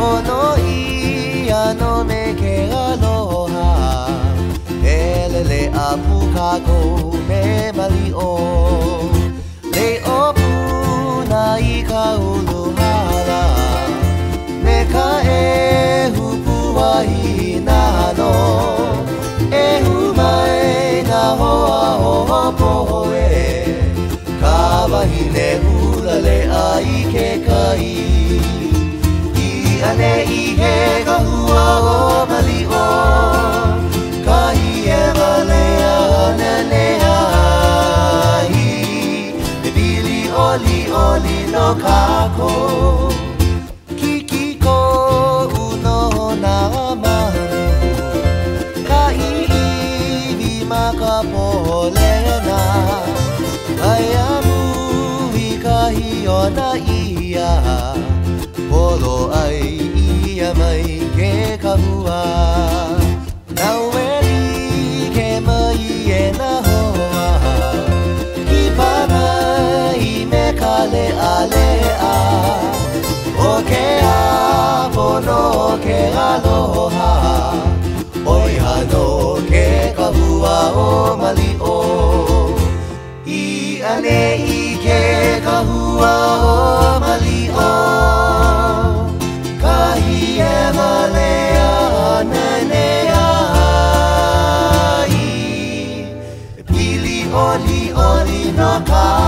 no ia no me ke aloha Elele apuka ko me mali o Le opuna I ka uluhala Me ka hupuahi na no Ehu mai na hoa hoa poe Ka wahine hulale ai ke kai Ane I he kahua o mali o Kai e malea nene ai Me pili oli oli no kako Kiki ko uno na manu Kai iwi makapolena Kai amu I kahi o na ia Polo ai ia mai ke kahua Naueli ke mai e na hoa Ki pana I me ka lea lea O ke a pono ke aloha Oi hano ke kahua o mali o I ane I ke kahua o mali o Oli oli no ka